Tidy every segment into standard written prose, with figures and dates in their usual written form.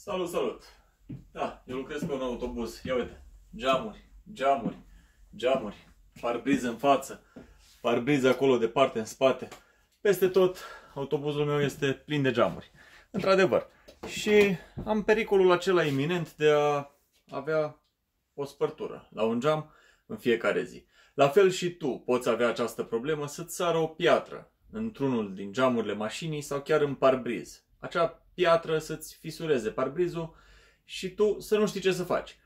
Salut, salut! Da, eu lucrez pe un autobuz. Ia uite, geamuri, parbriză în față, parbriză acolo departe, în spate. Peste tot, autobuzul meu este plin de geamuri. Într-adevăr. Și am pericolul acela iminent de a avea o spărtură la un geam în fiecare zi. La fel și tu poți avea această problemă să-ți sară o piatră într-unul din geamurile mașinii sau chiar în parbriz. Acea piatră să-ți fisureze parbrizul și tu să nu știi ce să faci.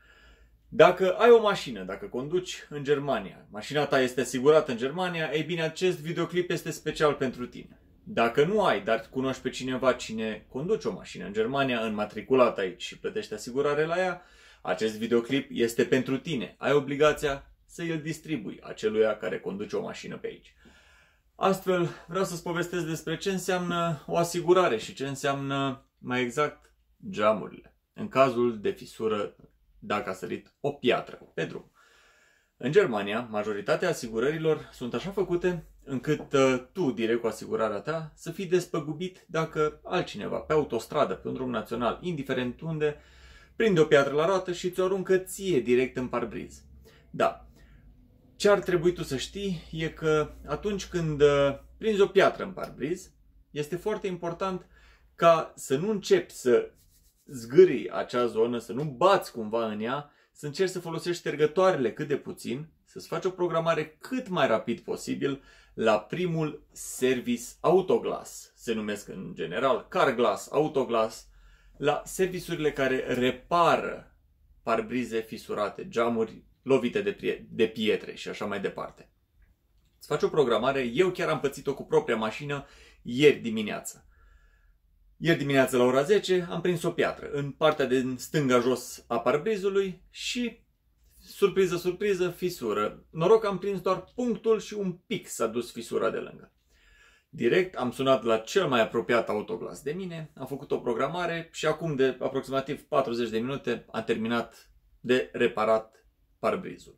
Dacă ai o mașină, dacă conduci în Germania, mașina ta este asigurată în Germania, ei bine, acest videoclip este special pentru tine. Dacă nu ai, dar cunoști pe cineva cine conduce o mașină în Germania, înmatriculat aici și plătește asigurare la ea, acest videoclip este pentru tine. Ai obligația să îl distribui aceluia care conduce o mașină pe aici. Astfel, vreau să-ți povestesc despre ce înseamnă o asigurare și ce înseamnă, mai exact, geamurile. În cazul de fisură, dacă a sărit o piatră pe drum. În Germania, majoritatea asigurărilor sunt așa făcute încât tu, direct cu asigurarea ta, să fii despăgubit dacă altcineva, pe autostradă, pe un drum național, indiferent unde, prinde o piatră la roată și ți-o aruncă ție direct în parbriz. Da. Ce ar trebui tu să știi e că atunci când prinzi o piatră în parbriz, este foarte important ca să nu începi să zgârii acea zonă, să nu bați cumva în ea, să încerci să folosești ștergătoarele cât de puțin, să-ți faci o programare cât mai rapid posibil la primul service Autoglass. Se numesc în general Carglass, Autoglass, la serviciurile care repară parbrize fisurate, geamuri lovite de pietre și așa mai departe. Îți faci o programare, eu chiar am pățit-o cu propria mașină ieri dimineață. Ieri dimineață la ora 10 am prins o piatră în partea de stânga jos a parbrizului și, surpriză, surpriză, fisură. Noroc că am prins doar punctul și un pic s-a dus fisura de lângă. Direct am sunat la cel mai apropiat Autoglass de mine, am făcut o programare și acum de aproximativ 40 de minute am terminat de reparat parbrizul.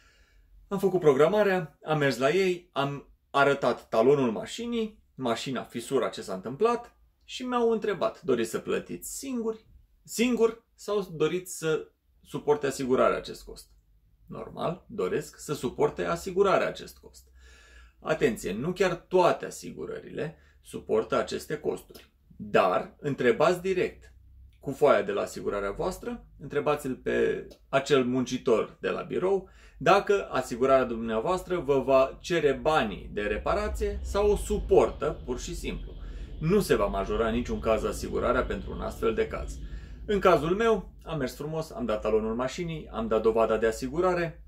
Am făcut programarea, am mers la ei, am arătat talonul mașinii, mașina, fisura, ce s-a întâmplat și mi-au întrebat, doriți să plătiți singur sau doriți să suporte asigurarea acest cost? Normal, doresc să suporte asigurarea acest cost. Atenție, nu chiar toate asigurările suportă aceste costuri, dar întrebați direct cu foaia de la asigurarea voastră, întrebați-l pe acel muncitor de la birou dacă asigurarea dumneavoastră vă va cere banii de reparație sau o suportă pur și simplu. Nu se va majora în niciun caz asigurarea pentru un astfel de caz. În cazul meu, am mers frumos, am dat talonul mașinii, am dat dovada de asigurare,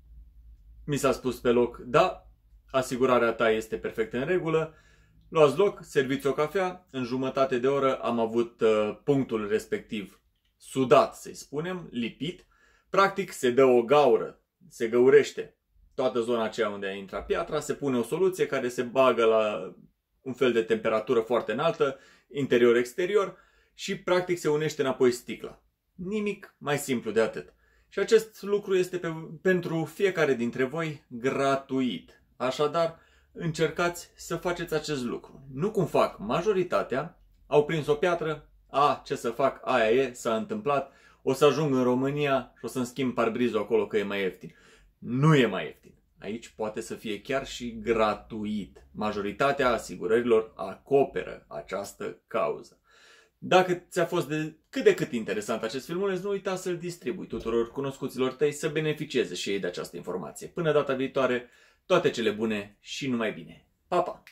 mi s-a spus pe loc, da, asigurarea ta este perfect în regulă, luați loc, serviți o cafea, în jumătate de oră am avut punctul respectiv sudat, să-i spunem, lipit. Practic se dă o gaură, se găurește toată zona aceea unde a intrat piatra, se pune o soluție care se bagă la un fel de temperatură foarte înaltă, interior-exterior, și practic se unește înapoi sticla. Nimic mai simplu de atât. Și acest lucru este pentru fiecare dintre voi gratuit. Așadar, încercați să faceți acest lucru. Nu cum fac majoritatea, au prins o piatră, ce să fac, aia e, s-a întâmplat, o să ajung în România și o să-mi schimb parbrizul acolo că e mai ieftin. Nu e mai ieftin. Aici poate să fie chiar și gratuit. Majoritatea asigurărilor acoperă această cauză. Dacă ți-a fost cât de cât interesant acest filmuleț, nu uita să-l distribui tuturor cunoscuților tăi să beneficieze și ei de această informație. Până data viitoare, toate cele bune și numai bine. Pa, pa!